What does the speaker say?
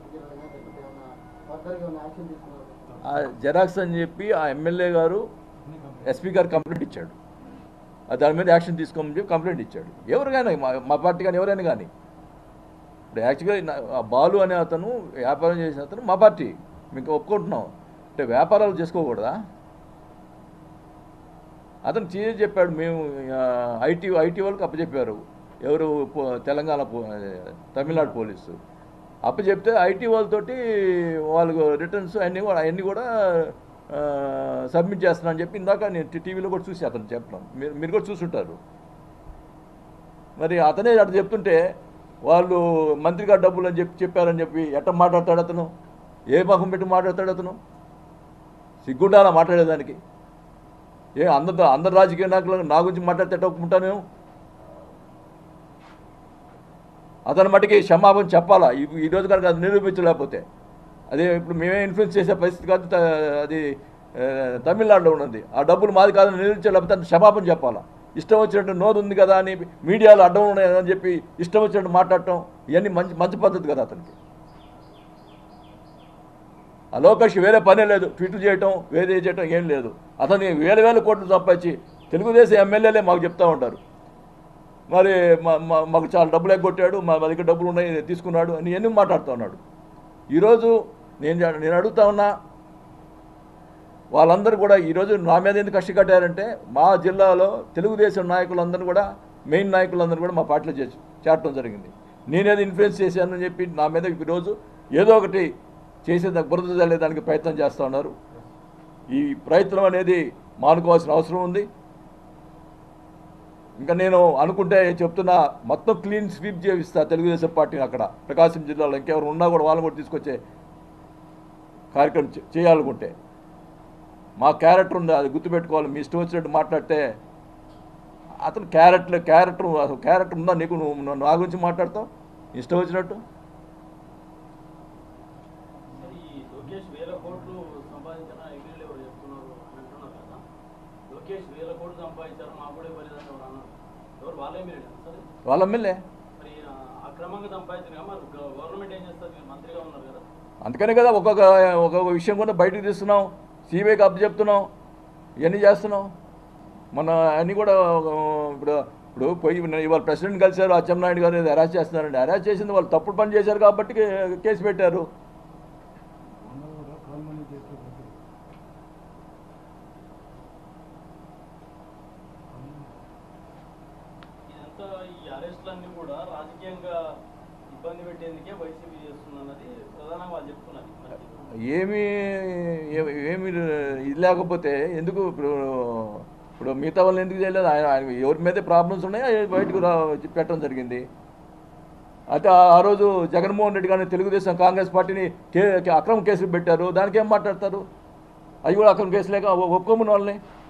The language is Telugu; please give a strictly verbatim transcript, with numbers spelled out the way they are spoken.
జెరాక్స్ అని చెప్పి ఆ ఎమ్మెల్యే గారు ఎస్పీ గారు కంప్లైంట్ ఇచ్చాడు. దాని మీద యాక్షన్ తీసుకోమని చెప్పి కంప్లైంట్ ఇచ్చాడు. ఎవరు కానీ మా పార్టీ కానీ ఎవరైనా కానీ ఇప్పుడు యాక్చువల్గా బాలు అనే అతను వ్యాపారం చేసిన అతను మా పార్టీ మీకు ఒప్పుకుంటున్నాం. అంటే వ్యాపారాలు చేసుకోకూడదా? అతను చేసి చెప్పాడు మేము ఐటీ ఐటీ వాళ్ళకి అప్పచెప్పారు. ఎవరు తెలంగాణ తమిళనాడు పోలీసు అప్పచెప్తే ఐటీ వాళ్ళతోటి వాళ్ళకు రిటర్న్స్ అన్నీ కూడా అవన్నీ కూడా సబ్మిట్ చేస్తున్నాను చెప్పి ఇందాక నేను టీవీలో కూడా చూసి అతను చెప్పడం మీరు మీరు కూడా చూసుంటారు. మరి అతనే అటు చెప్తుంటే వాళ్ళు మంత్రి గారు డబ్బులు అని చెప్పి చెప్పారని చెప్పి ఎట్ట మాట్లాడతాడు అతను? ఏ ముఖం పెట్టి మాట్లాడతాడు అతను? సిగ్గుండాలా మాట్లాడేదానికి? ఏ అందరితో అందరు రాజకీయ నాయకులు నా గురించి మాట్లాడితే ఎట్ట ఒప్పుకుంటాను? అతని మటుకి క్షమాపణ చెప్పాలా ఈరోజు కనుక అది నిరూపించలేకపోతే. అదే ఇప్పుడు మేమే ఇన్ఫ్లుయెన్స్ చేసే పరిస్థితి కాదు, అది తమిళనాడులో ఉన్నది. ఆ డబ్బులు మాది కాదని నిరూపించలేకపోతే అతను క్షమాపణ చెప్పాలా. ఇష్టం వచ్చినట్టు నోరు ఉంది కదా అని మీడియాలో అడ్డం ఉన్నాయని చెప్పి ఇష్టం వచ్చినట్టు మాట్లాడటం ఇవన్నీ మంచి మంచి పద్ధతి కదా అతనికి. ఆ లోకేష్ వేరే పనే లేదు, ట్వీట్లు చేయటం వేరే చేయటం ఏం లేదు. అతని వేల వేల కోట్లు సంపాదించి తెలుగుదేశం ఎమ్మెల్యేలే మాకు చెప్తూ ఉంటారు మరి మాకు చాలా డబ్బులు ఎగ్గొట్టాడు, మా దగ్గర డబ్బులు ఉన్నాయి తీసుకున్నాడు అని ఎన్ని మాట్లాడుతూ ఉన్నాడు. ఈరోజు నేను నేను అడుగుతా ఉన్నా వాళ్ళందరూ కూడా ఈరోజు నా మీద ఎందుకు కష్ట కట్టారంటే మా జిల్లాలో తెలుగుదేశం నాయకులందరూ కూడా మెయిన్ నాయకులందరూ కూడా మా పార్టీలో చేసి చేరటం జరిగింది. నేనేదో ఇన్ఫ్లుయెన్స్ చేశానని చెప్పి నా మీద ఈరోజు ఏదో ఒకటి చేసేదానికి బురద చల్లేదానికి ప్రయత్నం చేస్తూ ఉన్నారు. ఈ ప్రయత్నం అనేది మానుకోవాల్సిన అవసరం ఉంది. ఇంకా నేను అనుకుంటే చెప్తున్నా మొత్తం క్లీన్ స్వీప్ చేయిస్తా తెలుగుదేశం పార్టీని అక్కడ ప్రకాశం జిల్లాలో. ఇంకెవరు ఉన్నా కూడా వాళ్ళని కూడా తీసుకొచ్చే కార్యక్రమం చేయాలనుకుంటే మా క్యారెక్టర్ ఉంది, అది గుర్తుపెట్టుకోవాలి. మీ ఇష్టం వచ్చినట్టు మాట్లాడితే అతను క్యారెక్టర్ క్యారెక్టర్ అసలు క్యారెక్టర్ ఉందా నీకు? నువ్వు నా గురించి మాట్లాడతావు ఇష్టం వచ్చినట్టు. వాళ్ళ ఎమ్మెల్యే అందుకనే కదా ఒక్కొక్క ఒక్కొక్క విషయం కూడా బయటకు తీస్తున్నాం, సిబిఐకి అప్పు చెప్తున్నాం, ఇవన్నీ చేస్తున్నాం. మన అన్నీ కూడా ఇప్పుడు ఇప్పుడు పోయి ఇవాళ ప్రెసిడెంట్ కలిశారు, అచ్చెన్నాయుడు గారు అరెస్ట్ చేస్తున్నారండి. అరెస్ట్ చేసింది వాళ్ళు తప్పుడు పని చేశారు కాబట్టి కేసు పెట్టారు. ఏమి ఏమి ఇది లేకపోతే ఎందుకు ఇప్పుడు ఇప్పుడు మిగతా వాళ్ళని ఎందుకు చేయలేదు? ఆయన ఆయన ఎవరి మీద ప్రాబ్లమ్స్ ఉన్నాయో బయటకు పెట్టడం జరిగింది. అయితే ఆ రోజు జగన్మోహన్ రెడ్డి గారిని తెలుగుదేశం కాంగ్రెస్ పార్టీని కే అక్రమ కేసులు పెట్టారు. దానికి ఏం మాట్లాడతారు? అవి కూడా అక్రమ కేసులేక ఒప్పుకోమని వాళ్ళని